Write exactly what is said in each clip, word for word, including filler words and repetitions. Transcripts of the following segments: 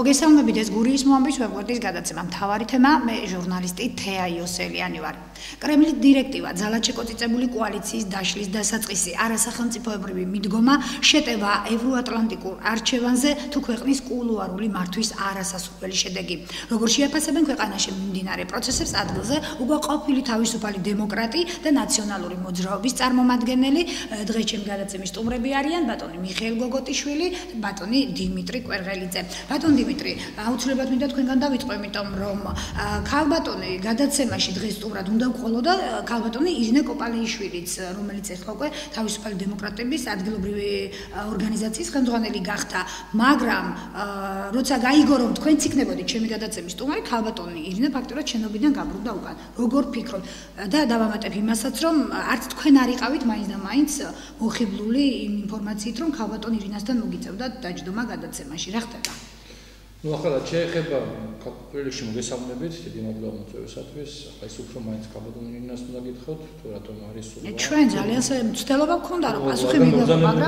მოგესალმებით, ეს გურიის მოამბის ვებგვერდის გადაცემა. მთავარი თემა, მე ჟურნალისტი თეა იოსელიანი ვარ. კრემლის დირექტივა, ძალაჩეკოწიწებული კოალიციის დაშლის დასაწყისი, არასახელმწიფოებრივი მიდგომა, შეტევა ევროატლანტიკურ არჩევანზე თუ ქვეყნის კულუარული მართვის არასასურველი შედეგი. Როგორ შეაფასებენ ქვეყანაში მიმდინარე პროცესებს ადგილზე უკმაყოფილი თავისუფალი დემოკრატი და ნაციონალური მოძრაობის წარმომადგენელი, დღეს ჩემი გადაცემის სტუმრები არიან ბატონი მიხეილ გოგოტიშვილი, ბატონი დიმიტრი კვერღელიძე. ბატონ დიმიტრი, აუცილებლად მინდა თქვენგან დავიწყო, იმიტომ რომ ქალბატონი გადაცემაში დღეს სტუმრად უნდა ვყოლოდა ქალბატონი ირინე კოპალეიშვილიც, რომელიც ახლა უკვე თავისუფალი დემოკრატების ადგილობრივი ორგანიზაციის ხელმძღვანელი გახდა, მაგრამ როცა გაიგო რომ თქვენც იქნებოდით ჩემი გადაცემის სტუმარი, ქალბატონი ირინე ფაქტურად შენობიდან გაბრუნდა უკან. როგორ ფიქრობთ? და დავამატებ იმასაც, რომ არც თქვენ არ იყავით მაინც და მაინც მოხიბლული იმ ინფორმაციით, რომ ქალბატონი ირინასთან მოგიწევდა დაჯდომა გადაცემაში. რა ხდება? Ну, ახლა შეეხება კოპალეიში მოგესალმებით, დიდი მადლობა მოწვევისათვის. ახლა ის უფრო მაინც ქალბატონ ირინას უნდა გითხოთ, თუ რატომ არის სულ. ჩვენ ძალიან მცდელობა გქონდა რომ პასუხი მიგებო, მაგრამ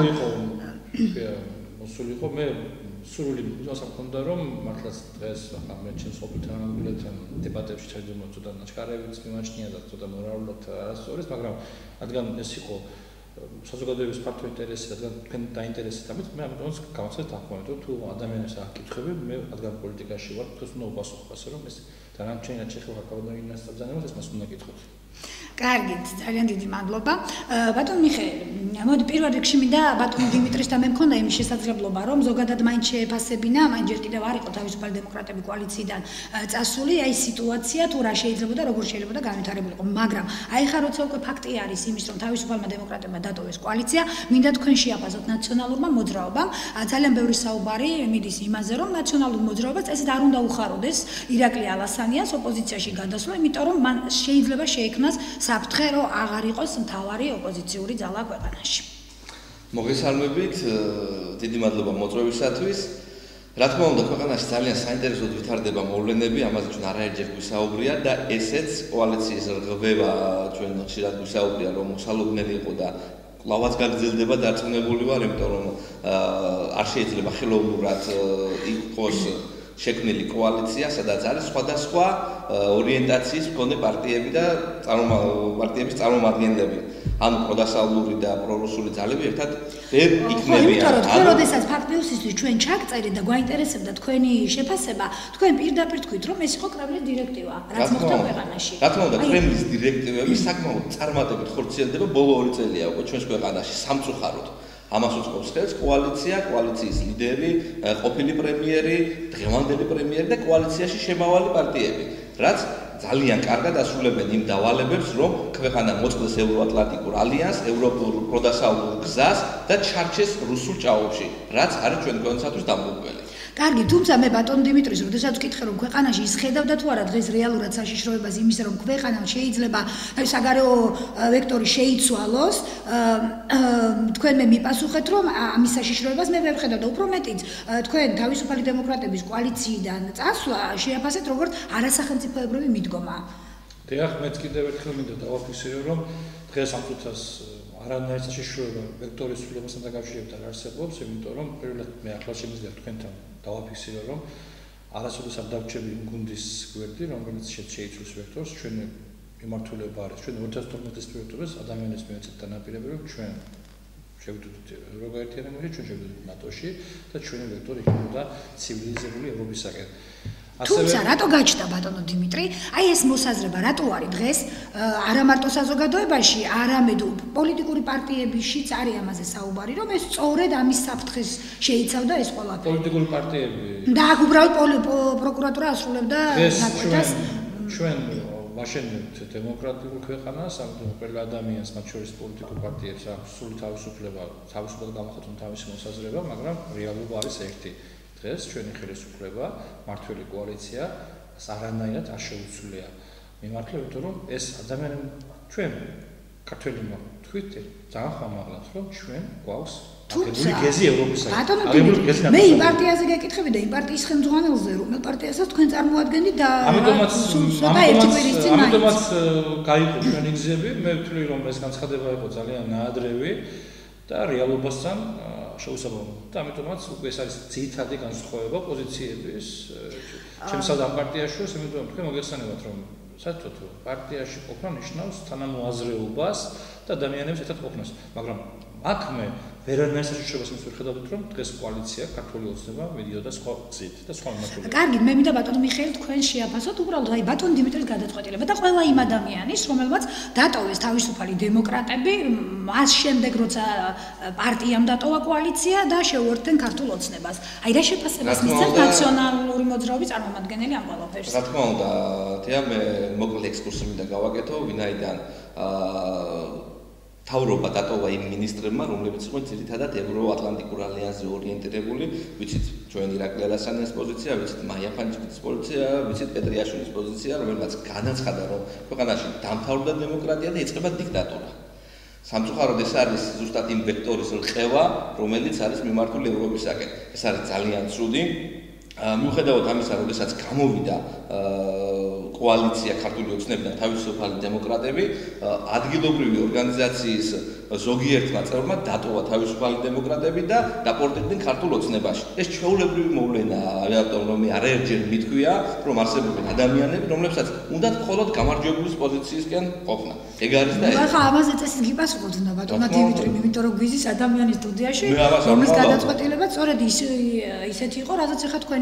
მოსულიყო მე სრული მიზანს მქონდა რომ მართლაც დღეს ახლა მე ჩემს ოპიტანაგულთან დებატებში ჩაჯდომა ცოტა ნაჩქარებიც მიმაჩნია და ცოტა მორალურად არასწორიც, მაგრამ რადგან ეს იყო საზოგადოების ფართო ინტერესი, რადგან თქვენ დაინტერესებთ ამით, მე ამიტომაც გავახსენეთ ახმოვანეთ, რომ თუ ადამიანებს აკითხები, მე რადგან პოლიტიკაში ვარ, თქოს უნდა უპასუხო ასე რომ ეს დანარჩენად შეხება ქალბატონ ირინას საბრძანებელს, ეს მას უნდა გითხოთ. კარგით, ძალიან დიდი მადლობა. ბატონ მიხეილ, მოდი პირველ რიგში მინდა ბატონ დიმიტრისთან მე მქონდა იმის შესაძლებლობა, რომ ზოგადად მაინც შეეფასებინა, მაინც ჯერ კიდევ არ იყო თავისუფალი დემოკრატები კოალიციიდან წასული, აი სიტუაცია თუ რა შეიძლება და როგორ შეიძლება განვითარებულიყო, მაგრამ აი ხა როცა უკვე ფაქტი არის იმის, რომ თავისუფალმა დემოკრატებმა დატოვეს კოალიცია, მინდა თქვენ შეაფასოთ ნაციონალურმა მოძრაობამ, ძალიან ბევრი საუბარი მიდის იმაზე, რომ ნაციონალურ მოძრაობას წესით არ უნდა უხაროდეს ირაკლი ალასანიას ოპოზიციაში გადასვლა, იმიტომ რომ მან შეიძლება შეექმნას საფრთხე, რომ აღარ იყოს მთავარი ოპოზიციური ძალა ქვეყანაში. მოგესალმებით, დიდი მადლობა მოწვევისათვის. რა თქმა უნდა, ქვეყანაში ძალიან საინტერესოდ ვითარდება მოვლენები, ამაზე ჩვენ არაერთხელ გვისაუბრია და ესეც კოალიციის რღვევა ჩვენ ხშირად გვისაუბრია, რომ მოსალოდნელი იყო და კვლავაც გაგრძელდება დარწმუნებული ვარ, იმიტომ რომ არ შეიძლება ხელოვნურად იყოს შექმნილი კოალიცია, სადაც არის სხვადასხვა ორიენტაციის მქონე პარტიები და პარტიების წარმომადგენლები. ანუ პროდასავლური და პრორუსული ძალები ერთად ვერ იქნებიან. ანუ თქვენ როდესაც ფაქტ-ნიუსისთვის ჩვენ ჩაგწერეთ და გვაინტერესებდა თქვენი შეფასება, თქვენ პირდაპირ თქვით, რომ ეს იყო კრემლის დირექტივა, რაც მოხდა ქვეყანაში. რა თქმა უნდა, კრემლის დირექტივები საკმაოდ წარმატებით ხორციელდება ბოლო ორი წელია უკვე ჩვენს ქვეყანაში სამწუხაროდ. ამას უწყობს ხელს კოალიცია, კოალიციის ლიდერი, ყოფილი პრემიერი, დღევანდელი პრემიერი და კოალიციაში შემავალი პარტიები, რაც ძალიან კარგად ასრულებენ იმ დავალებებს, რომ ქვეყანა მოწყდეს ევროატლანტიკურ ალიანსს, ევროპულ პროდასავლურ გზას და ჩარჩეს რუსულ ჭაობში, რაც არის ჩვენ ქვეყნისათვის დამღუპველი. კარგი, თუმცა მე ბატონ დიმიტრის, როდესაც ვკითხე, რომ ქვეყანაში ისხედავდა თუ არა დღეს რეალურად საშიშროებას იმის, რომ ქვეყანა შეიძლება საგარეო ვექტორი შეიცვალოს, თქვენ მე მიპასუხეთ, რომ ამის საშიშროებას მე ვერ ვხედავ და უფრო მეტიც, თქვენ თავისუფალი დემოკრატების კოალიციიდან წასვლა შეაფასეთ როგორც არასახელმწიფოებრივი მიდგომა. დიახ, მეც კიდევ ერთხელ მინდა დავაფიქსირო, რომ დღეს ამ წუთას არანაირი საშიშროება ვექტორის ცვლილებასთან დაკავშირებით არ არსებობს, იმიტომ რომ პირველად მე ახლა შემიძლია თქვენთან დავაფიქსირო, რომ არასოდეს არ დავჩები იმ გუნდის გვერდი, რომელიც შეიცვლის ვექტორს, ჩვენი მიმართულება არის, ჩვენ ორი ათას თორმეტ წლის ვექტორს ადამიანის მიეცეთ დანაპირები, რომ ჩვენ შევიდოდით ევროგაერთიანებაში, ჩვენ შევიდოდით ნატოში და ჩვენი ვექტორი იქნებოდა ცივილიზებული ევროპისაკენ. თუმცა რატო გაჩნდა ბატონო დიმიტრი? აი ეს მოსაზრება რატო არის დღეს არა მარტო საზოგადოებაში, არამედ პოლიტიკური პარტიებშიც არის ამაზე საუბარი, რომ ეს სწორედ ამის საფრთხეს შეიცავდა ეს ყველაფერი. პოლიტიკური პარტიები და აქ უბრალოდ პროკურატურა ასრულებდა ნაკვეთას. ჩვენ ვაშენებთ დემოკრატიულ ქვეყანას, ამიტომ ყველა ადამიანს, მათ შორის პოლიტიკურ პარტიებს აქვს სრული თავისუფლება, თავისუფლად გამოხატონ თავისი მოსაზრება, მაგრამ რეალობა არის ერთი. დღეს ჩვენი ხელისუფლება, მართველი კოალიცია არანაირად არ შეუცვლია მიმართლე, იმიტომ რომ ეს ადამიანები ჩვენ ქართველებმა თქვით ძალიან ხმამაღლად, რომ ჩვენ გვაქვს აგებული გეზი ევროპისაკენ. აგებული გეზი მე იმ პარტიაზე გეკითხები და იმ პარტიის ხელმძღვანელზე, რომელ პარტიასაც თქვენ წარმოადგენთ და ამიტომაც ამიტომაც გაიყო ჩვენი გზები, მე ვთვლი რომ ეს განცხადება იყო ძალიან ნაადრევი და რეალობასთან შეუსაბამო. და ამიტომაც უკვე ეს არის ძირითადი განსხვავება პოზიციების ჩემსა და ამ პარტიაში, იმიტომ თქვენ მოგეხსენებათ რომ საერთოდ პარტიაში ყოფნა ნიშნავს თანამოაზრეობას და ადამიანების ერთად ყოფნას, მაგრამ აქ მე ვერანაირ საშიშროებას მის ვხედავთ რომ დღეს კოალიცია ქართული ოცნება მიდიოდა სხვა გზით და სხვა მიმართულებით. კარგი, მე მინდა ბატონ მიხეილ თქვენ შეაფასოთ უბრალოდ აი ბატონ დიმიტრის გადაწყვეტილება და ყველა იმ ადამიანის, რომელმაც დატოვეს თავისუფალი დემოკრატები, მას შემდეგ როცა პარტიამ დატოვა კოალიცია და შეუერთდნენ ქართულ ოცნებას. აი რა შეფასებას მისცემთ ნაციონალური მოძრაობის წარმომადგენელი ამ ყველაფერს? რა თქმა უნდა, თეა მე მოკლე ექსკურსი მინდა გავაკეთო, ვინაიდან აა თავრობა დატოვა იმ მინისტრებმა, რომლებიც იყვნენ ძირითადად ევროატლანტიკურ ალიანსზე ორიენტირებული, ვიცით ჩვენ ირაკლი ალასანიას პოზიცია, ვიცით მაია ფანჯიბის პოზიცია, ვიცით პეტრიაშვილის პოზიცია, რომელმაც განაცხადა, რომ ქვეყანაში დამთავრდა დემოკრატია და იწყება დიქტატურა. სამწუხაროდ ეს არის ზუსტად იმ ვექტორის რყევა, რომელიც არის მიმართული ევროპისაკენ. ეს არის ძალიან ცუდი. მიუხედავად ამისა, როდესაც გამოვიდა კოალიცია ქართული ოცნებიდან თავისუფალი დემოკრატები, ადგილობრივი ორგანიზაციის ზოგიერთმა წევრმა დატოვა თავისუფალი დემოკრატები და დაპორტირდნენ ქართულ ოცნებაში. ეს ჩვეულებრივი მოვლენაა, რატომ რომ მე არაერთჯერ მithქვია, რომ არსებობენ ადამიანები, რომლებსაც უნდათ მხოლოდ გამარჯვებულის პოზიციისკენ ყოფნა. ეგ არის და ეს. ახლა ამაზე წესით გიპასუხოთ უნდა ბატონო დიმიტრი, იმიტომ რომ გვიზის ადამიანის სტუდიაში, რომლის გადაწყვეტილება სწორედ ისეთი იყო, რასაც ახლა თქვენი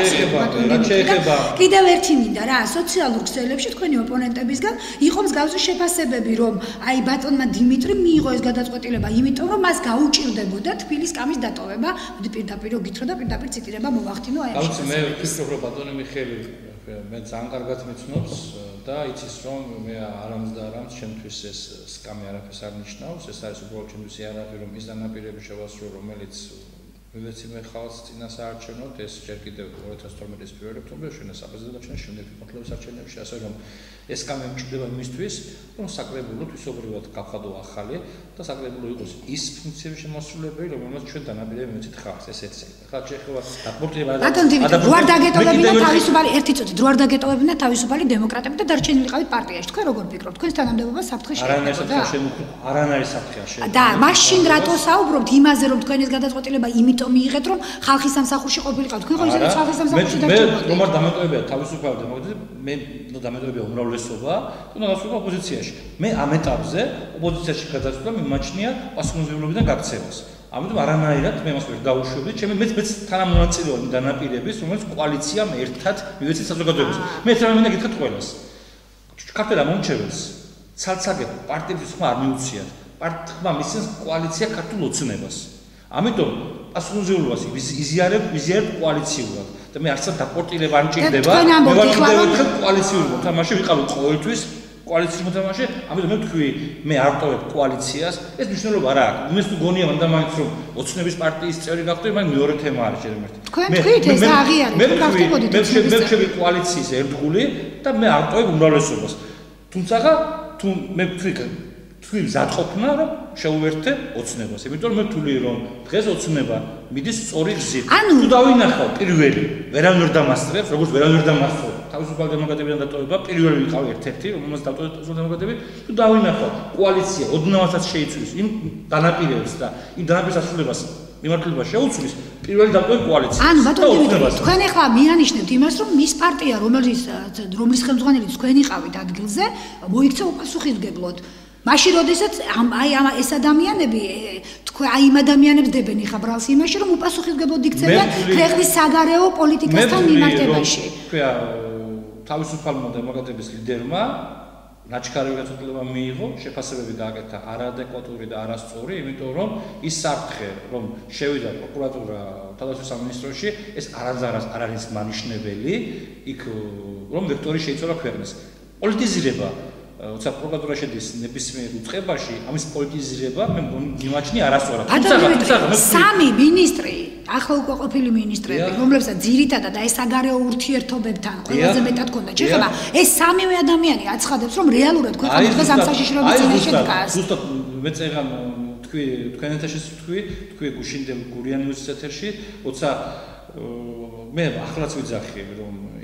კიდევ ერთი მინდა რა, სოციალურ ქსელებში თქვენი ოპონენტებისგან იყო მსგავსი შეფასებები, რომ აი ბატონმა დიმიტრი მიიღო ეს გადაწყვეტილება, იმიტომ რომ მას გაუჭირდებოდა თბილის კამის დატოვება, პირდაპირ გითხრა და პირდაპირ ციტირება მოვახდინო აი ამ შემთხვევაში. მე ვფიქრობ, რომ ბატონი მიხეილი მე ძალიან კარგად მიცნობს და იცის რომ მე არამც და არამც ჩემთვის ეს სკამი არაფერს არ ნიშნავს, ეს არის უბრალოდ ჩემთვის იარაღი, რომ ის დანაპირები შევასრულო, რომელიც ვიღაც მე ხალხს წინასაარჩევნოდ ეს ჯერ კიდევ ორი ათას თორმეტის პირველ ოქტომბერში და საპრეზიდენტო არჩევნებში, შემდეგ ფეხბურთის არჩევნებში, ასე რომ ეს კამი მჭირდება იმისთვის, რომ საკრებულო თვისობრივად გავხადო ახალი და საკრებულო იყოს ის ფუნქციების შემოსრულებელი, რომელმაც ჩვენ დანაპირები მივეცით ხალხს, ეს ეცე. ხალხ შეიძლება დაპორტირება და ბატონ დიმიტრი, რო არ დაგეტოვებინა თავისუფალი ერთი წუთი, რო არ დაგეტოვებინა თავისუფალი დემოკრატები და დარჩენილიყავით პარტიაში. თქვენ როგორ ფიქრობთ? თქვენს თანამდებობა საფრთხე შეექმნებოდა? არანაირი საფრთხე არ შეექმნებოდა. და მაშინ რატო საუბრობთ იმაზე, რომ თქვენ ეს გადაწყვეტილება იმით მიიღეთ რომ ხალხის სამსახურში ყოფილიყავთ თქვენ ხო ისე ხალხის სამსახურში დარჩებოდეთ მე რომ არ დამეტოვებია თავისუფალი დემოკრატია მე ნუ დამეტოვებია უმრავლესობა უნდა გასულიყო ოპოზიციაში მე ამ ეტაპზე ოპოზიციაში გადაწყვეტა მიმაჩნია პასუხისმგებლობიდან გაქცევას ამიტომ არანაირად მე მას ვერ დავუშვებდი ჩემი მეც მეც თანამონაწილეობდი დანაპირების რომელიც კოალიციამ ერთად მივეცეთ საზოგადოებას მე ეს რამე მინდა გითხრათ ყველას ქართველ მომჩევს ცალ-ცალკე პარტიების ხმა არ მიუციათ პარტიებმა მისცეს კოალიცია ქართულ ოცნებას ამიტომ პასუხისმგებლობას იზიარებ იზიარებ კოალიციურად და მე არცად დაპორტირება არ მჭირდება მე ვარ კიდევ კოალიციური მოთამაშე ვიყავი ყოველთვის კოალიციის მოთამაშე ამიტომ მე ვთქვი მე არ ვტოვებ კოალიციას ეს მნიშვნელობა არ აქვს იმის თუ გონია მანდა მაინც რომ ოცნების პარტიის წევრი გახდები მაგრამ მეორე თემა არის ჯერ ერთი თქვენ თქვით ეს აღიარეთ მე გახდებოდით მე ვშევი კოალიციის ერთგული და მე არ ვტოვებ უმრავლესობას თუმცა თუ მე ვთქვი თქვი მზადყოფნა რომ შეუერთდე ოცნებას. იმიტომ რომ მე ვთვლი რომ დღეს ოცნება მიდის სწორი გზით. თუ დავინახავ პირველი ვერავინ ვერ დამასწრებს, როგორც ვერავინ ვერ დამასწრებს თავისუფალი დემოკრატებიდან დატოვება, პირველი ვიყავ ერთ-ერთი, რომელმაც დატოვა თავისუფალი დემოკრატები, თუ დავინახავ კოალიცია ოდნავადაც შეიცვლის იმ დანაპირებს და იმ დანაპირების ასრულებას მიმართულება შეუცვლის, პირველი დატოვება კოალიცია. ანუ ბატონო დიმიტრი, თქვენ ახლა მიანიშნებთ იმას, რომ მის პარტია, რომელიც რომლის ხელმძღვანელიც თქვენ იყავით ადგილზე, მოიქცა უპასუხისმგებლოდ. მაშინ როდესაც აი ამ ეს ადამიანები თქვენ აი იმ ადამიანებს დებენ ხა ბრალს იმაში რომ უპასუხისმგებლოდ იქცევიან ქვეყნის საგარეო პოლიტიკასთან მიმართებაში. თქვია თავისუფალმა დემოკრატების ლიდერმა ნაჩქარი გადაწყვეტილება მიიღო, შეფასებები გააკეთა არაადეკვატური და არასწორი, იმიტომ რომ ის საფრთხე რომ შევიდა პროკურატურა თავდაცვის სამინისტროში, ეს არანაირად არ არის მანიშნებელი, იქ რომ ვექტორი შეიცვალა ქვეყნის. პოლიტიზირება როცა პროკურატურა შედის ნებისმიერ უწყებაში, ამის პოლიტიზირება მე მიმაჩნია არასწორად. თუმცა სამი მინისტრი, ახლა უკვე ყოფილი მინისტრები, რომლებსაც ძირითადად აი საგარეო ურთიერთობებთან ყველაზე მეტად ქონდა შეხება, ეს სამივე ადამიანი აცხადებს, რომ რეალურად ქვეყანა დღეს ამ საშიშროების წინაშე დგას. ზუსტად მე წეგან თქვი თქვენ ეთერში თქვი, თქვი გუშინდელ გურიანის ეთერში, როცა მე ახლაც ვიძახი რომ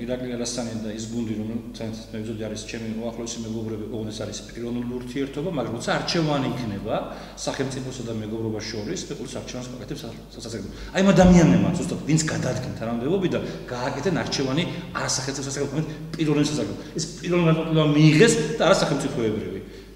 ირაკლი ალასანი და ის გუნდი რომ ცენცის მებრძოლი არის ჩემი უახლოესი მეგობრები, ოღონდ ეს არის პიროვნული ურთიერთობა, მაგრამ როცა არჩევანი იქნება სახელმწიფოსა და მეგობრობას შორის, სპეციალურ არჩევანს გაკეთებს სასამართლო. აი ამ ადამიანებმა ზუსტად ვინც გადადგენ თანამდებობიდან გააკეთენ არჩევანი არასახელმწიფო სასამართლოდ პიროვნული სასამართლო. ეს პიროვნული განყოფილება მიიღეს და არასახელმწიფოებრივი.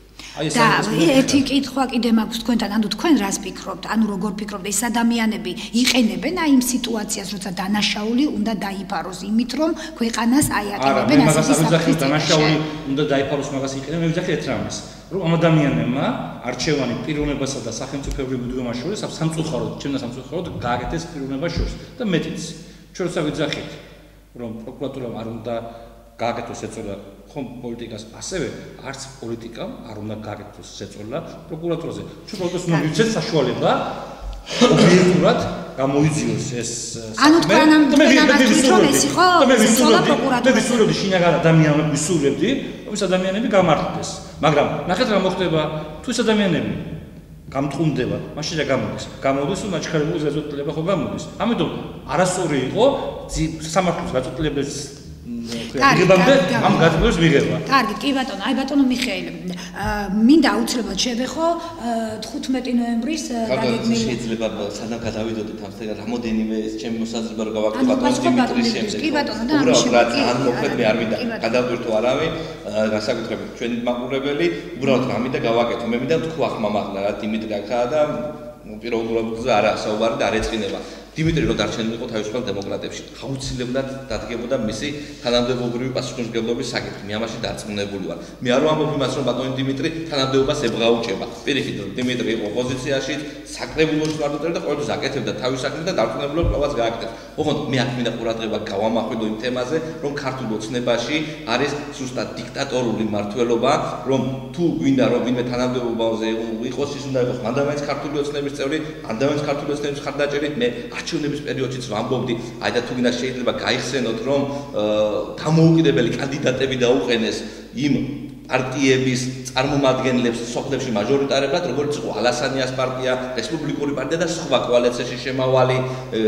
და ერთი კითხვა კიდე მაქვს თქვენთან, ანუ თქვენ რას ფიქრობთ? ანუ როგორ ფიქრობთ, ეს ადამიანები იყენებენ აი იმ სიტუაციას, როცა დანაშაული უნდა დაიფაროს იმით, რომ ქვეყანას აიაკებებენ ასეთი საფრთხის დანაშაული უნდა დაიფაროს, მაგას იყენებენ, მე ვიძახი ერთ რამეს, რომ ამ ადამიანებმა არჩევანი პიროვნებასა და სახელმწიფოებრივ მიდგომას შორის სამწუხაროდ, ჩემთან სამწუხაროდ გააკეთეს პიროვნებას შორის და მეტიც. ჩვენ როცა ვიძახით, რომ პროკურატურამ არ უნდა გააკეთოს ეწოლა ხომ პოლიტიკას ასევე არც პოლიტიკამ არ უნდა გააკეთოს ეწოლა პროკურატურაზე. ჩვენ პროკურატურას უნდა მივცეთ საშუალება ობიექტურად გამოიძიოს ეს ანუ თქვენ ამ ამბავით რომ ეს იყო ეწოლა პროკურატურაზე. მე ვისურვებდი შინაგან ადამიანებს ვისურვებდი, რომ ეს ადამიანები გამართლდეს. მაგრამ ნახეთ რა მოხდება, თუ ეს ადამიანები გამთხუნდება, მაშინ რა გამოდის? გამოდის, რომ მაჩხერებული ზეწოლება ხო გამოდის. ამიტომ არასწორი იყო სამართლის გაწყვეტილების მიღებამდე ამ გაწყვეტილებას მიღება. კარგი, კი ბატონო, აი ბატონო მიხეილი. მინდა აუცილებლად შევეხო თხუთმეტი ნოემბრის დაგეგმილი. შეიძლება სანამ გადავიდოდეთ ამ თემას, რამოდენიმე ჩემი მოსაზრება რო გავაკეთე ბატონო დიმიტრის შემდეგ. კი ბატონო, და ამის შემდეგ ან მოკლედ მე არ მინდა გადავდირთო არავინ, განსაკუთრებით ჩვენი მაყურებელი, უბრალოდ რა მინდა გავაკეთო. მე მინდა თქვა ხმამაღლა რა დიმიტრი აქაა და პიროვნულად არა საუბარი და არ ეწყინება. დიმიტრი რო დარჩენილიყო თავისუფალ დემოკრატებში, აუცილებლად დადგებოდა მისი თანამდებობრივი პასუხისმგებლობის საკითხი. მე ამაში დარწმუნებული ვარ. მე არ ვამბობ იმას, რომ ბატონი დიმიტრი თანამდებობას ებღაუჭება. პირიქით, რომ დიმიტრი იყო ოპოზიციაში, საკრებულოში მარტო და ყოველთვის აკეთებდა თავის საქმეს და დარწმუნებულად ყველას გააკეთებს. ოღონდ მე აქ მინდა ყურადღება გავამახვილო იმ თემაზე, რომ ქართულ ოცნებაში არის ზუსტად დიქტატორული მმართველობა, რომ თუ გვინდა რომ ვინმე თანამდებობაზე იყოს, ის უნდა იყოს მანდამაინც ქართული ოცნების წევრი, მანდამაინც ქართული ოცნების მხარდაჭერი, მე არჩევნების პერიოდშიც ვამბობდი, აი და თუ გინდა შეიძლება გაიხსენოთ, რომ დამოუკიდებელი კანდიდატები დაუყენეს იმ პარტიების წარმომადგენლებს სოფლებში მაჟორიტარებად, როგორც იყო ალასანიას პარტია, რესპუბლიკური პარტია და სხვა კოალიციაში შემავალი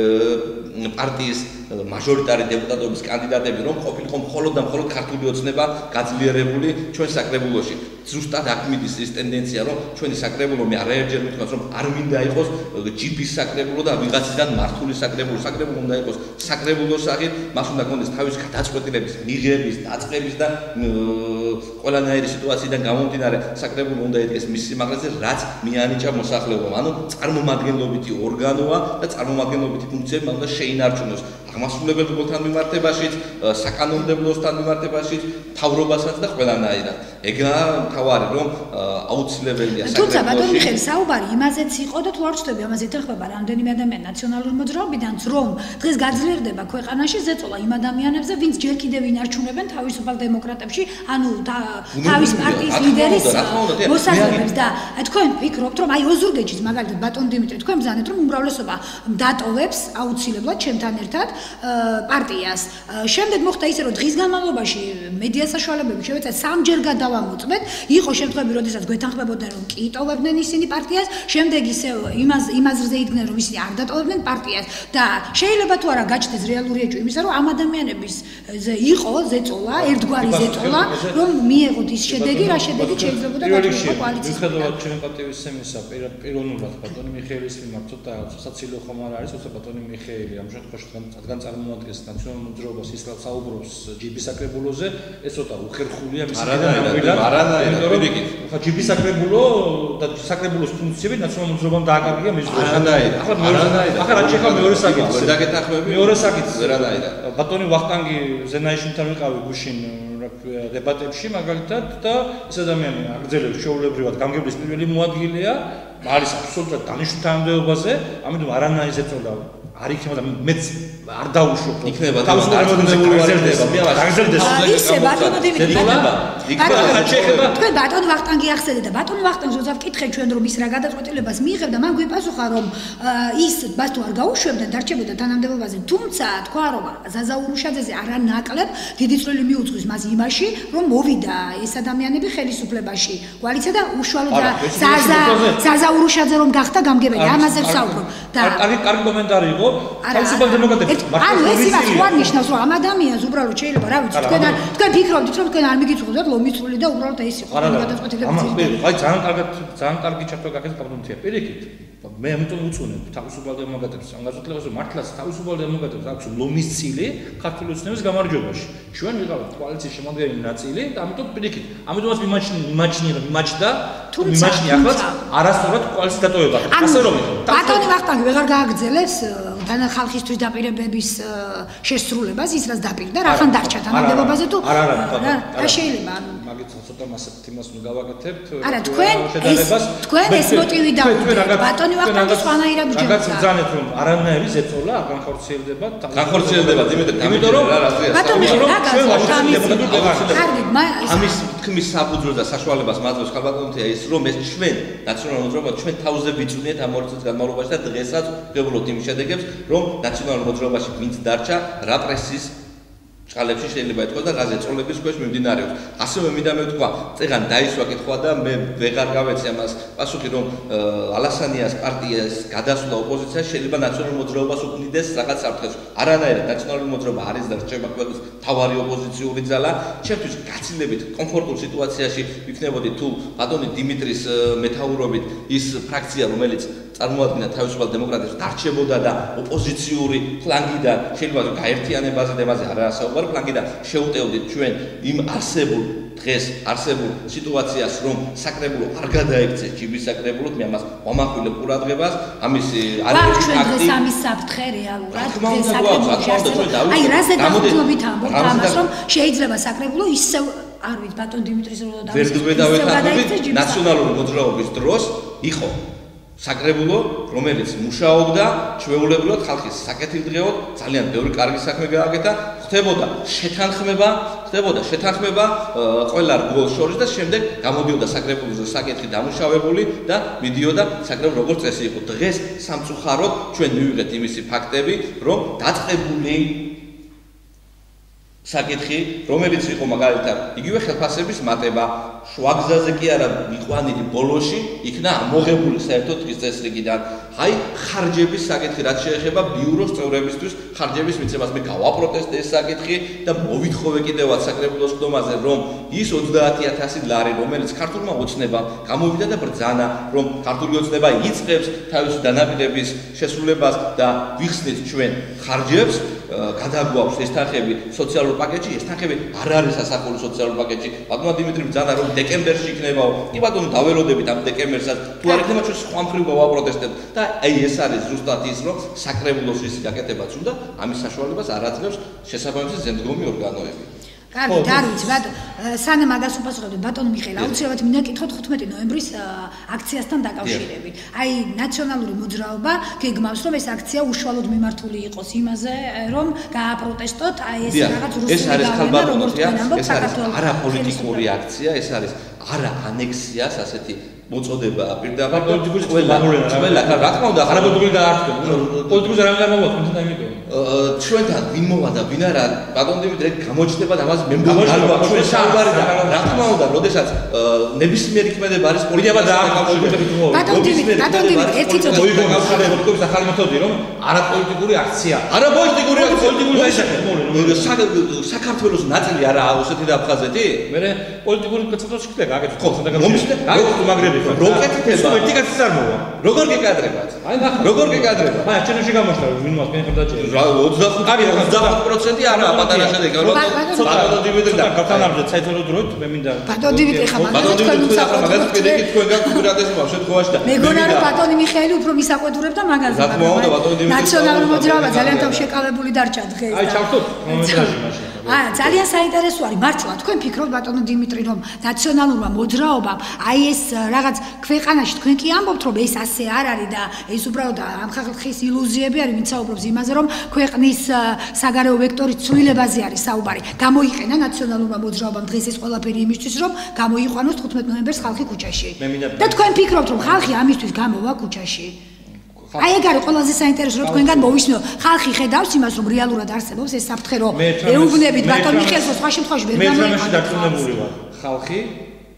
პარტიის მაჟორიტარი დეპუტატობის კანდიდატები, რომ ყოფილიყო მხოლოდ და მხოლოდ ქართული ოცნება გაძლიერებული ჩვენ საკრებულოში. ზუსტად აქ მიდის ის ტენდენცია, რომ ჩვენი საკრებულო მე არაერთჯერ მithქვას, რომ არ მინდა იყოს ჯიბის საკრებულო და ვიღაციდან მართული საკრებულო. საკრებულო უნდა იყოს საკრებულოს სახით, მას უნდა გქონდეს თავის გადაწყვეტილების, მიღების, დაწყების და ყველანაირი სიტუაციიდან გამომდინარე საკრებულო უნდა ედგეს მის სიმაღლეზე, რაც მიანიჭა მოსახლეობამ. ანუ წარმომადგენლობითი ორგანოა და წარმომადგენლობითი ფუნქციები უნდა შეინარჩუნოს. აღმასრულებელ რგოლთან მიმართებაშიც, საკანონმდებლოსთან მიმართებაშიც, მთავრობასაც და ყველანაირად. ეგაა მთავარი, რომ აუცილებელია საკრებულოში. თუმცა ბატონო მიხეილ, საუბარი იმაზეც იყო და თუ არ ვწდები, ამაზე ეთანხმება რამდენიმე ადამიანი ნაციონალურ მოძრაობიდანაც, რომ დღეს გაძლიერდება ქვეყანაში ზეწოლა იმ ადამიანებზე, ვინც ჯერ კიდევ ინარჩუნებენ თავისუფალ დემოკრატებში, ანუ თავის პარტიის ლიდერის მოსაზრებებს და თქვენ ფიქრობთ, რომ აი ოზურგეთშიც მაგალითად ბატონო დიმიტრი, თქვენ ბრძანეთ, რომ უმრავლესობა დატოვებს აუცილებლად ჩემთან ერთად პარტიას. შემდეგ მოხდა ისე, რომ დღის განმავლობაში მედია საშუალებები შევეცათ სამჯერ გადავამოწმეთ. იყო შემთხვევები, როდესაც გვეთანხმებოდნენ, რომ კი ტოვებდნენ ისინი პარტიას, შემდეგ ისე იმას იმაზრზე იდგნენ, რომ ისინი არ დატოვებდნენ პარტიას და შეიძლება თუ არა გაჩნდეს რეალური ეჭვი იმისა, რომ ამ ადამიანების იყო ზეწოლა, ერთგვარი ზეწოლა, რომ მიეღოთ ის შედეგი, რა შედეგი შეიძლება დაგვიწყო კოალიციის. მიუხედავად ჩემი პატივისცემისა, პიროვნულად ბატონი მიხეილის მიმართ ცოტა საცილო ხომ არ არის, თუმცა ბატონი მიხეილი ამ შემთხვევაში რადგან წარმოადგენს ნაციონალურ მოძრაობას, ის საუბრობს ჯიბის საკრებულოზე, ეს ცოტა უხერხულია მისი არანაირად, არანაირად. ხა ჯიბის საკრებულო და საკრებულოს ფუნქციები ნაციონალურ მოძრაობამ დააკარგია მის დროს. არანაირად. ახლა რა შეიძლება მეორე საკითხი. ვერ დაგეთანხმები. მეორე საკითხი. არანაირად. ბატონი ვახტანგი ზენაიშვილთან ვიყავი გუშინ დებატებში მაგალითად და ეს ადამიანი აგრძელებს შეულებრივად გამგებლის პირველი მოადგილეა, არის აბსოლუტურად დანიშნულ თანამდებობაზე, ამიტომ არანაირი ზეწოლა არ იქნება და მეც არ დაუშვებ. იქნება და დარწმუნებული ვარ, მე გაგრძელდეს. ისე ბატონო დიმიტრი, იქნება შეიძლება თქვენ ბატონო ვახტანგი ახსენეთ და ბატონო ვახტანგს როცა ვკითხეთ ჩვენ რომ ის რა გადაწყვეტილებას მიიღებდა, მან გვიპასუხა რომ ის მას თუ არ გაუშვებდა დარჩებოდა თანამდებობაზე, თუმცა თქვა რომ ზაზა ურუშაძეზე არანაკლებ დიდი წვლილი მიუძღვის მას იმაში, რომ მოვიდა ეს ადამიანები ხელისუფლებაში. კოალიცია და უშუალოდ ზაზა ზაზა ურუშაძე რომ გახდა გამგებელი, ამაზე ვსაუბრობ. და კარგი კარგი კომენტარი იყო, თავისუფალ დემოკრატებს ანუ ეს იმას ხო არ ნიშნავს რომ ამ ადამიანს უბრალოდ შეიძლება რა ვიცი თქვენ თქვენ ფიქრობთ რომ თქვენ არ მიგიწოდოთ ლომიწული და უბრალოდ ეს იყო გადაწყვეტილება აი ძალიან კარგად ძალიან კარგი ჩართვა გაკეთეთ კაპიტონთია პირიქით მე ამიტომ უწუნებ თავისუფალ დემოკრატებს ამ გაზრდილებას რომ მართლაც თავისუფალ დემოკრატებს აქვს ლომის წილი ქართული ოცნების გამარჯვებაში ჩვენ ვიყავით კოალიციის შემადგენელი ნაწილი და ამიტომ პირიქით ამიტომაც მიმაჩნი მიმაჩნი რომ მიმაჩნდა მიმაჩნი ახლაც არასწორად კოალიციის დატოვება ასე რომ ბატონი ვახტანგი ვეღარ გააგრძელებს დანა ხალხისთვის დაპირებების შესრულებას ის რაც დაპირდა რახან დარჩა თანამდებობაზე თუ არა არა რა შეიძლება მაგით ცოტა მასეთ თემას ნუ გავაკეთებთ არა თქვენ ეს თქვენ ეს მოტივი დაუდგეთ ბატონი ვახტანგი სხვანაირად ჯერა რაღაც ბრძანეთ რომ არანაირი ზეწოლა არ განხორციელდება განხორციელდება დიმიტრი იმიტომ რომ ბატონი რა გასაგებია ამის თქმის საფუძვლად და საშუალებას მაძლევს ხალბატონთია ის რომ ეს ჩვენ ნაციონალურ მოძრაობა ჩვენ თავზე ვიწვნიეთ ამ ორი წლის განმავლობაში და დღესაც ვღებულობთ იმ შედეგებს რომ ნაციონალურ მოძრაობაში ვინც დარჩა რაპრესიის ჭალებში შეიძლება ეთქვა და რაზე წოლების ქვეშ მიმდინარეობს. ასევე მინდა მე ვთქვა, წეგან დაისვა კითხვა და მე ვეღარ გავეცი ამას პასუხი რომ ალასანიას პარტიას გადასვლა ოპოზიციაში შეიძლება ნაციონალურ მოძრაობას უქმნიდეს რაღაც საფრთხეს. არანაირად ნაციონალური მოძრაობა არის და რჩება ქვეყნის თავარი ოპოზიციური ძალა. ჩემთვის გაცილებით კომფორტულ სიტუაციაში ვიქნებოდი თუ ბატონი დიმიტრის მეთაურობით ის ფრაქცია რომელიც წარმოადგენდა თავისუფალ დემოკრატებს დარჩებოდა და ოპოზიციური ფლანგიდან შეიძლება გაერთიანებაზე და ამაზე არ არასაუბარ ფლანგიდან შეუტევდით ჩვენ იმ არსებულ დღეს არსებულ სიტუაციას რომ საკრებულო არ გადაექცეს ჯიბის საკრებულოთ მე ამას ვამახვილებ ყურადღებას ამისი არის ფაქტი ამის საფრთხე რეალურად დღეს საკრებულო აი რაზე დაახლოებით ამბობთ ამას რომ შეიძლება საკრებულო ისევ არ ვიცი ბატონ დიმიტრის რო დავიწყეთ ნაციონალური მოძრაობის დროს იყო საკრებულო რომელიც მუშაობდა ჩვეულებრივად ხალხის საკეთილდღეოდ ძალიან ბევრი კარგი საქმე გააკეთა ხდებოდა შეთანხმება ხდებოდა შეთანხმება ყველა რგოლს შორის და შემდეგ გამოდიოდა საკრებულოზე საკითხი დამუშავებული და მიდიოდა საკრებულო როგორც წესი იყო დღეს სამწუხაროდ ჩვენ მივიღეთ იმისი ფაქტები რომ დაწყებული საკითხი რომელიც იყო მაგალითად იგივე ხელფასების მატება შვაგზაზე კი არა მიყვანილი ბოლოში იქნა ამოღებული საერთოდ დღის წესრიგიდან აი ხარჯების საკითხი რაც შეეხება ბიუროს წევრებისთვის ხარჯების მიცემას მე გავაპროტესტე ეს საკითხი და მოვითხოვე კიდევაც საკრებულოს ხდომაზე რომ ის ოცდაათი ათასი ლარი რომელიც ქართულმა ოცნებამ გამოვიდა და ბრძანა რომ ქართული ოცნება იწყებს თავისი დანაპირების შესრულებას და ვიხსნით ჩვენ ხარჯებს გადაგვაქვს ეს თანხები სოციალურ პაკეტში ეს თანხები არ არის ასახული სოციალურ პაკეტში ბატონო დიმიტრი ბრძანა რომ დეკემბერში იქნებაო კი ბატონო დაველოდებით ამ დეკემბერსაც თუ არ იქნება ჩვენ სხვა მხრივ გავაპროტესტებთ და აი ეს არის ზუსტად ის რომ საკრებულოს ის გაკეთებაც უნდა ამის საშუალებას არ აძლევს შესაბამისი ზემდგომი ორგანოები კარგი, არ ვიცი, ბატონ, სანამ მაგას უპასუხებდი ბატონ მიხეილ, აუცილებლად მინდა კითხოთ ხუთმეტი ნოემბრის აქციასთან დაკავშირებით. აი, ნაციონალური მოძრაობა გეგმავს, რომ ეს აქცია უშუალოდ მიმართული იყოს იმაზე, რომ გააპროტესტოთ აი ეს რაღაც რუსული გავლენა, როგორც თქვენ ამბობთ, საქართველოს. არა პოლიტიკური აქცია, ეს არის არა ანექსიას ასეთი მოწოდება პირდაპირ ყველა ყველა რა თქმა უნდა არა პოლიტიკური დაარსება პოლიტიკური არ ამბობთ თუმცა იმიტომ ჩვენთან ვინ მოვა და ვინ არა ბატონ დიმიტრი გამოჩნდება და ამას მე მგონი ჩვენ საუბარი და რა თქმა უნდა როდესაც ნებისმიერი ქმედება არის პოლიტიკა დააკავშირებით ბატონ დიმიტრი ბატონ დიმიტრი ერთი წუთი მოიგო გავხადებით ახალი მეთოდი რომ არა პოლიტიკური აქცია არა პოლიტიკური აქცია პოლიტიკური საქართველოს ნაწილი არა ოსეთი და აფხაზეთი მე პოლიტიკური კაცობრიობის შეკეთება გაკეთეთ ხო და გაკეთეთ მაგრები როკეთითება ვერტიკალიც არ მოვა როგორ გეკადრებათ აი ნახე როგორ გეკადრებათ აი ჩენოში გამოჩნდა ვინ მას მე ხარ დაჭერე ოცდახუთი პროცენტი არა პატარა შედეგი ბატონ დიმიტრი და გათანამზე საერთოდ დროით მე მინდა ბატონ დიმიტრი ხა ბატონ დიმიტრი ხა მაგას პირიქით თქვენ გაკვირატესმა შემთხვევაში და მეგონა რომ ბატონი მიხეილი უფრო მისაყვედურებდა მაგაზე რა თქმა უნდა ბატონ დიმიტრი ნაციონალური მოძრაობა ძალიან თავშეკავებული დარჩა დღეს აი ჩავთოთ მომენტაში მაშინ აა ძალიან საინტერესო არის მართლა თქვენ ფიქრობთ ბატონო დიმიტრი რომ ნაციონალურმა მოძრაობამ აი ეს რაღაც ქვეყანაში თქვენ კი ამბობთ რომ ეს ასე არ არის და ეს უბრალოდ ამ ხალხის ილუზიები არის ვინც საუბრობს იმაზე რომ ქვეყნის საგარეო ვექტორის ცვლილებაზე არის საუბარი გამოიყენა ნაციონალურმა მოძრაობამ დღეს ეს ყველაფერი იმისთვის რომ გამოიყვანოს თხუთმეტ ნოემბერს ხალხი ქუჩაში და თქვენ ფიქრობთ რომ ხალხი ამისთვის გამოვა ქუჩაში აი ეგ არის ყველაზე საინტერესო რომ თქვენგან მოვიშნო ხალხი ხედავს იმას რომ რეალურად არსებობს ეს საფრთხე რომ ეუბნებით ბატონ მიხეილს სხვა შემთხვევაში ვერ გამოიყენებს მე თამაში დარწმუნებული ვარ ხალხი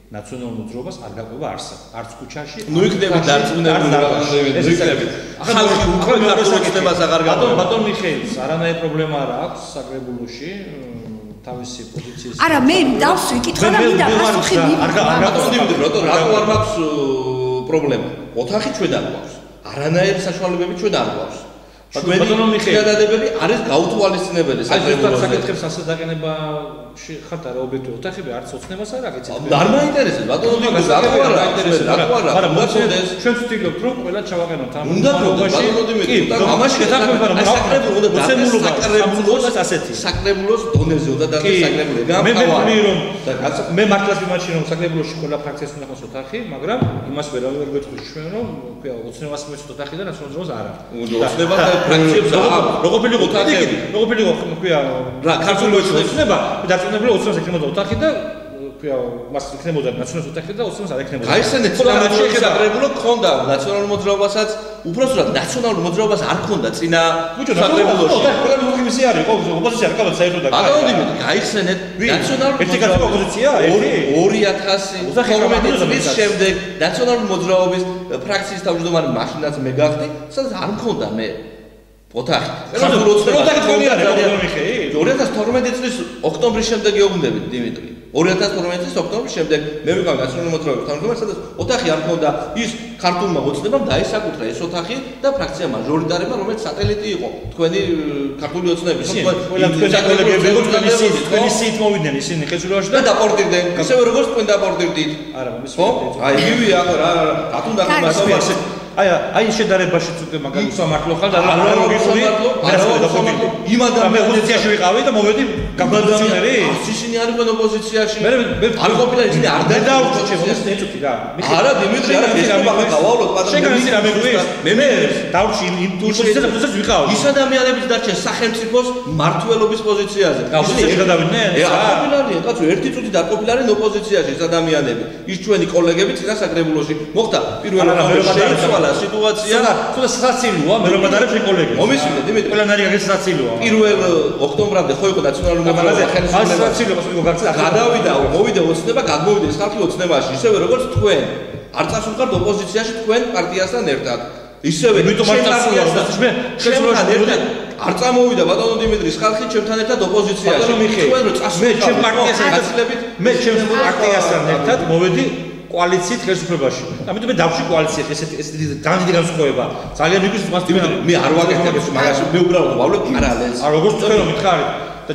ნაციონალურ მოძრაობას არ გაყვება არსა. არც ქუჩაში. ნუ იქნებით დარწმუნებული რაღაცები. ნუ იქნებით. ხალხი უკვე ქართულოცნებას აღარ გაყვება. ბატონ მიხეილს არანაირი პრობლემა არ აქვს საკრებულოში. თავისი პოზიციის. არა, მე დავს ვიკითხო და მინდა პასუხი მივიღო. ბატონ დიმიტრი, რატო არ მაქვს პრობლემა? ოთახი ჩვენ არ გვაქვს. არანაირი საშუალებები ჩვენ არ გვაქვს. ბატონო მიხეილი გადადებული არის გაუთვალისწინებელი საკრებულოს საკითხებს ასე დაკენებაში ხართ არა ობიექტური ოთახები არც ოცნებას არ აკეთებს. არ მაინტერესებს ბატონო მიხეილი რატო არ მაინტერესებს რატო არა არა მოწოდეს ჩვენ ვთქვით რომ ყველა ჩავაყენოთ ამ უნდა ბატონო დიმიტრი ამაში გეთახმება რომ საკრებულოს უნდა მოცემულობა საკრებულოს ასეთი საკრებულოს დონეზე უნდა დადგეს საკრებულო მე მეკვლი რომ მე მართლაც ვიმაჩნი რომ საკრებულოში ყველა ფრაქციას უნდა იყოს ოთახი მაგრამ იმას ვერ ვერ ვეთქვი ჩვენ რომ ქვია ოცნებას მოეცოთ ოთახი და ნაციონალურობას არა ოცნებას ფრაქციებს როგორ ოთახები როგორ ქვია რა ქართულში ოცნება დაწუნებული ოცნებას ექნებოდა ოთახი და ქვია მას ექნებოდა ნაციონალურ ოთახი და ოცნებას არ ექნებოდა გაიხსენეთ ცნობილი საკრებულო ქონდა ნაციონალურ მოძრაობასაც უბრალოდ ნაციონალურ მოძრაობას არ ქონდა წინა საკრებულოში ყველა მოგიმისი არის ხო ოპოზიცია არ ყავდა საერთოდ და ბატონო დიმიტრი გაიხსენეთ ნაციონალურ ერთი კაცი ოპოზიცია ორი ათასი თორმეტი წლის შემდეგ ნაციონალურ მოძრაობის ფრაქციის თავმჯდომარე მაშინაც მე გახდი სადაც არ მქონდა მე ოთახი. ოთახი თქვენი არის ბატონო მიხეილი? ორი ათას თორმეტი წლის ოქტომბრის შემდეგ ეუბნებით დიმიტრი. ორი ათას თორმეტი წლის ოქტომბრის შემდეგ მე ვიყავ ნაციონალური მოძრაობის თავმჯდომარე, სადაც ოთახი არ მქონდა. ის ქართულმა ოცნებამ დაისაკუთრა ეს ოთახი და ფრაქცია მაჟორიტარებმა, რომელიც სატელიტი იყო თქვენი ქართული ოცნების. ყველა თქვენი კოლეგები იყო თქვენი სიტ, თქვენი სიტ მოვიდნენ ისინი ხეჭულობაში და დაპორტირდნენ. ისევე როგორც თქვენ დაპორტირდით. არა, მის ხო? აი იგივეა რა რატომ დაგმასწავლე აი აი შედარებაშიც უკვე მაგალითად უსამართლო ხარ და არა უსამართლო იმ ადამიანს ოპოზიციაში ვიყავი და მოვედი გაბანძონერი ისინი არ იყვნენ ოპოზიციაში მე არ ყოფილა ისინი არ დაუჭირე ეცუთი რა არა დიმიტრი არა ეს მაგა გავავლოთ პატარა შეგან ისი რა მეგვი მე მე დაუჭი იმ პოზიციაზე ვიყავ ის ადამიანები დარჩენ სახელმწიფოს მართლობის პოზიციაზე ისინი შედავიდნენ ე არ ყოფილარიან კაცო ერთი წუთი დაკოპილარენ ოპოზიციაში ეს ადამიანები ის ჩვენი კოლეგები წინა საკრებულოში მოხდა პირველ რიგში სიტუაცია თუ საცილოა მე რომ გადარებ შენ კოლეგებს მომისმინე დიმიტრი ყველანაირი აგეთ საცილოა პირველ ოქტომბრამდე ხო იყო ნაციონალური მოძრაობა ხელისუფლება საცილოა ხო გაქცია გადავიდა მოვიდა ოცნება გადმოვიდა ეს ხალხი ოცნებაში ისევე როგორც თქვენ არ წასულიყავთ ოპოზიციაში თქვენ პარტიასთან ერთად ისევე იმიტომ არ წასულა მე ხელისუფლებასთან ერთად არ წამოვიდა ბატონო დიმიტრის ხალხი ჩემთან ერთად ოპოზიციაში თქვენ რომ წასულიყავთ მე ჩემ პარტიასთან გაცილებით მე ჩემ პარტიასთან ერთად მოვედი კოალიციით ხელისუფლებაში. ამიტომ მე დავში კოალიციით ესეთი ესეთი დანდიდი განსხვავება. ძალიან მიგვის მას დიმიტრი მე არ ვაკეთებ ეს მაგაში მე უბრალოდ ვავლებ პარალელს. არ როგორც თქვენ რომ მითხარით და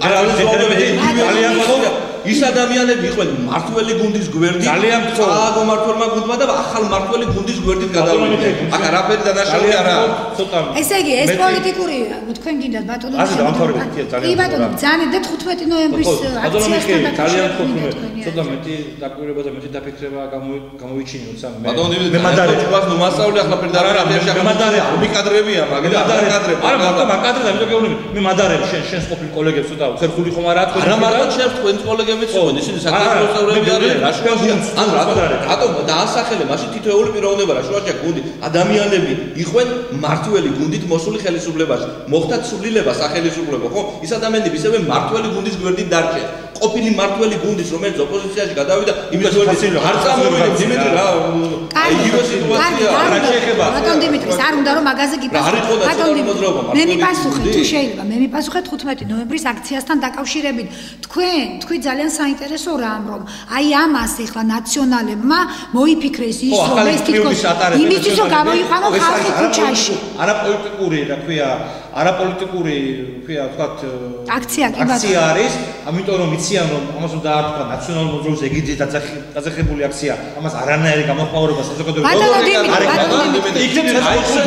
ძალიან მოგა ის ადამიანები იყვნენ მართველი გუნდის გვერდით ძალიან სააგო მართველმა გუნდმა და ახალ მართველი გუნდის გვერდით გადავიდნენ. აქ არაფერი დანაშაული არა. ესე იგი ეს პოლიტიკური თქვენ გინდათ ბატონო ასე დამთავრებით ძალიან კი ბატონო ძალიან და თხუთმეტი ნოემბრის აქციასთან დაკავშირებით ცოტა მეტი დაკვირვება და მეტი დაფიქრება გამოვიჩინოთ სამ მე ბატონო მე მადარე თქვას ნუ მასწავლე ახლა პირდაპირ მე მადარე მიკადრებია მაგდა მადარე არა მაგრამ მაკადრე და იმიტომ გეუბნები მე მადარე შენ შენს ყოფილ კოლეგებს ცოტა ხერხული ხომ არა თქვენ არა მარტო შენ თქვენ კოლეგებიც იყვნენ ისინი საკრებულოს წევრები არიან რა შუაშია ან რატომ დაასახელე მაშინ თითოეული პიროვნება რა შუაშია გუნდი ადამიანები იყვნენ მართველი გუნდით მოსული ხელისუფლებაში მოხდა ცვლილება სახელისუფლებო ხო ის ადამიანები ისევე მართველი გუნდის გვერდით დარჩენ ყოფილი მართველი გუნდის რომელიც ოპოზიციაში გადავიდა იმის გვერდით არ წამოვიდნენ დიმიტრი რა იგივე სიტუაცია რა შეეხება ბატონ დიმიტრის არ უნდა რომ მაგაზე გიპასუხოთ ბატონ დიმიტრი მე მიპასუხე თუ შეიძლება მე მიპასუხე თხუთმეტი ნოემბრის აქციასთან დაკავშირებით თქვენ თქვი ძალიან საინტერესო რამ რომ აი ამას ეხლა ნაციონალებმა მოიფიქრეს ის რომ ეს თითქოს იმისთვის რომ გამოიყვანო ხალხი ქუჩაში არაპოლიტიკური რა ქვია არაპოლიტიკური ქვია თქვათ აქცია კი ბატონო აქცია არის ამიტომ რომ იციან რომ ამას უნდა არტყვა ნაციონალურ მოძრაობის ეგიდით დაძახებული აქცია ამას არანაირი გამოხმაურება საზოგადოებრივ ბატონო დიმიტრი ბატონო დიმიტრი იქნებ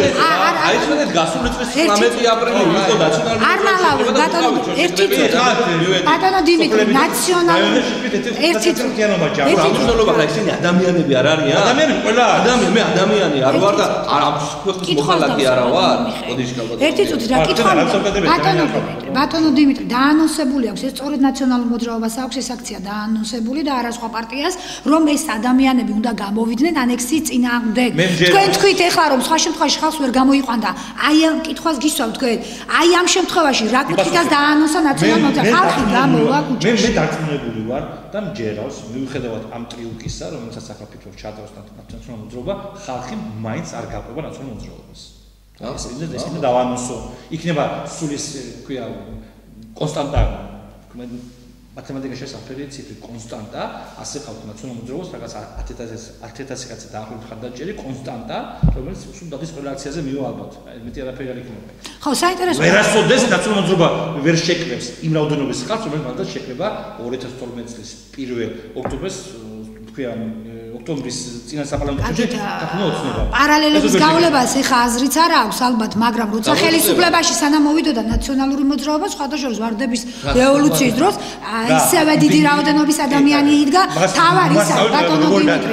აიცნეთ გასული წლის ცხრამეტი აპრილი იყო ნაციონალური არ მალავ ბატონო ერთი წუთი ბატონო დიმიტრი ნაციონალური ერთი წუთი ამუშავება რა ისინი ადამიანები არ არიან ადამიანები ყველა ადამიანი მე ადამიანი არ ვარ და არ აქვს ქვეყნის მოხალხე არა ვარ ოდიშკალ ბატონო ერთი წუთი რა კითხვა ბატონო დიმიტრი ბატონო დიმიტრი დაანონსებული აქვს ეს სწორედ ნაციონალურ მოძრაობას აქვს ეს აქცია დაანონსებული და არა სხვა პარტიას რომ ეს ადამიანები უნდა გამოვიდნენ ანექსიის წინააღმდეგ თქვენ თქვით ეხლა რომ სხვა შემთხვევაში ხალხს ვერ გამოიყვანდა აი ამ კითხვას გისვავთ თქვენ აი ამ შემთხვევაში რა კუთხედას დაანონსა ნაციონალურ მოძრაობას ხალხი გამოვა კუჩაში მე მე დარწმუნებული ვარ და მჯერავს მიუხედავად ამ ტრიუკისა რომელსაც ახლა ფიქრობ ჩადავს ნაციონალურ მოძრაობა ხალხი მაინც არ გაყვება ნაციონალურ მოძრაობას ეს ის ის დავანონსო იქნება სულის ქვია კონსტანტა მათემატიკაში საფერი ციფრი კონსტანტა ასე ხავთ ნაციონალურ მოძრაობას რაღაც ათი ათასი კაცი დაახლოებით ხანდაჭერი კონსტანტა რომელიც სულ დადის ყველა აქციაზე მივა ალბათ მეტი არაფერი არ იქნება ხო საინტერესო ვერასოდეს ნაციონალურ მოძრაობა ვერ შეკრებს იმ რაოდენობის ხალხს რომელიც მანდ შეკრება ორი ათას თორმეტი წლის პირველ ოქტომბერს ქვია ოქტომბრის წინა საპარლამენტო დაახლოება პარალელების გავლებას ეხა აზრიც არ აქვს ალბათ მაგრამ როცა ხელისუფლებაში სანამ მოვიდოდა ნაციონალური მოძრაობა სხვადასხვა ვარდების რევოლუციის დროს ისევე დიდი რაოდენობის ადამიანი იდგა თავარი ის არის ბატონო დიმიტრი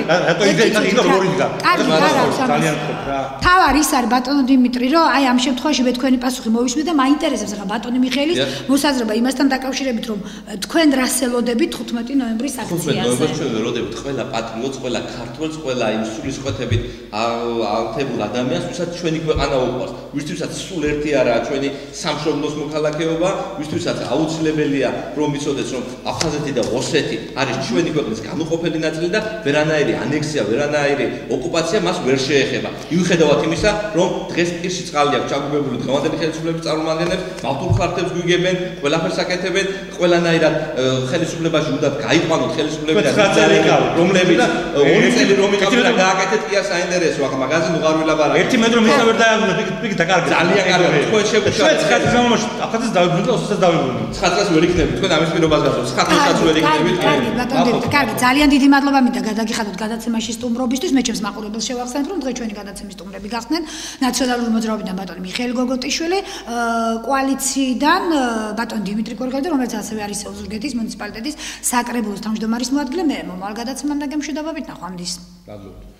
კარგი არ აქვს თავარი ის არის ბატონო დიმიტრი რომ აი ამ შემთხვევაში მე თქვენი პასუხი მოვისმენთ და მაინტერესებს ახლა ბატონი მიხეილის მოსაზრება იმასთან დაკავშირებით რომ თქვენ რასელოდებით თხუთმეტი ნოემბრის აქციაზე თხუთმეტი ნოემბერს ჩვენ ველოდებით ყველა პატრიოტს ყველა ქართველს ყველა იმ სულისკვეთებით ალთებულ ადამიანს ვისაც ჩვენი ქვეყანა უყვარს ვისთვისაც სულ ერთი არაა ჩვენი სამშობლოს მოქალაქეობა ვისთვისაც აუცილებელია რომ იცოდეს რომ აფხაზეთი და ოსეთი არის ჩვენი ქვეყნის განუყოფელი ნაწილი და ვერანაირი ანექსია ვერანაირი ოკუპაცია მას ვერ შეეხება მიუხედავად იმისა რომ დღეს პირში წყალი აქვს ჩაგუბებული დღევანდელი ხელისუფლების წარმომადგენლებს მავთულ ხარჯებს გვიგებენ ყველაფერს აკეთებენ ყველანაირად ხელისუფლებაში უნდა გაიყვანოთ ხელისუფლებიდან რომლებიც ორი წელი რომ იყავდა და გააკეთეთ კი საინტერესო ახლა მაგაზე ნუღარ ვილაპარაკე ერთი მეტრო მე ვერ დააბრუნე პიკი დაკარგე ძალიან კარგი თქვენ შეგვიშვათ ხათის გამომაში აფხაზეთს დავიბრუნე და ოსეთს დავიბრუნე ხათს ვერ იქნები თქვენ ამის პირობას გასწორს ხათსაც ვერ იქნები კარგი ბატონო დიმიტრი კარგი ძალიან დიდი მადლობა მინდა გადაგიხადოთ გადაცემაში სტუმრობისთვის მე ჩემს მაყურებელს შევახსენებ რომ დღეს ჩვენი გადაცემის სტუმრები გახდნენ ნაციონალური მოძრაობიდან ბატონი მიხეილ გოგოტიშვილი კოალიციიდან ბატონი დიმიტრი კორგალდა რომელიც ასევე არის ოზურგეთის მუნიციპალიტეტის საკრებულოს თავმჯდომარის მოადგილე მე მომავალ გადაცემამდე გემშვიდობებით ნახვამდის გაბლობთ